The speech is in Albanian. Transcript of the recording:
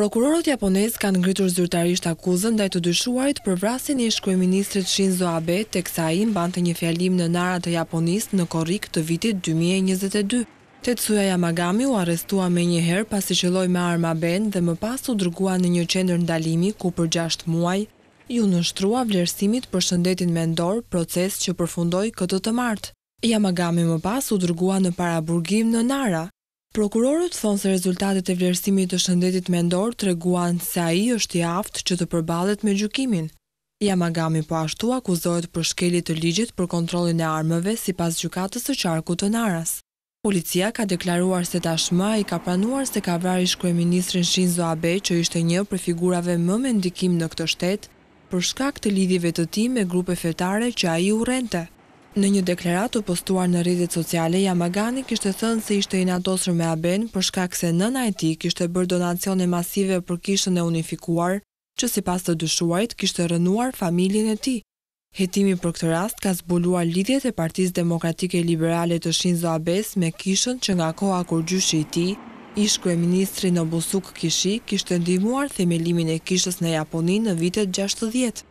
Prokurorët japonez kanë ngritur zyrtarisht akuzën ndaj të dyshuarit për vrasjen e ish-kryeministrit Shinzo Abe, teksa ai mbante një fjalim në Nara të Japonisë në korrik të vitit 2022. Tetsuya Yamagami u arrestua menjëherë pasi qelloi me armë Aben dhe më pas u dërgua në një qendër ndalimi ku për 6 muaj ju nënshtrua vlerësimit për shëndetin mendor, proces që përfundoi këtë të martë. Yamagami më pas u dërgua në paraburgim në Nara. Prokurorët thonë se rezultatet e vlerësimit të shëndetit mendor treguan se ai është i aftë që të përballet me gjykimin. Yamagami po ashtu akuzohet për shkelje të ligjit për kontrollin e armëve sipas gjykatës së qarkut të Naras. Policia ka deklaruar se tashmë ai ka pranuar se ka vrarë ish-kryeministrin Shinzo Abe, që ishte një prej figurave më me ndikim në këtë shtet, për shkak të lidhjeve të tij me grupe fetare që ai urrente. Në një deklaratë postuar në rrjetet sociale, Yamagami kishte thënë se ishte inatosur me Aben për shkak se nëna e tij kishte bërë donacione masive për Kishën e Unifikuar, që sipas të dyshuarit kishte rënuar familjen e tij. Hetimi për këtë rast ka zbuluar lidhjet e Partisë Demokratike Liberale të Shinzo Abes me Kishën, që nga koha kur gjyshi i tij, ish-kryeministri Nobusuke Kishi, kishte ndihmuar themelimin e Kishës në Japoni në vitet 60.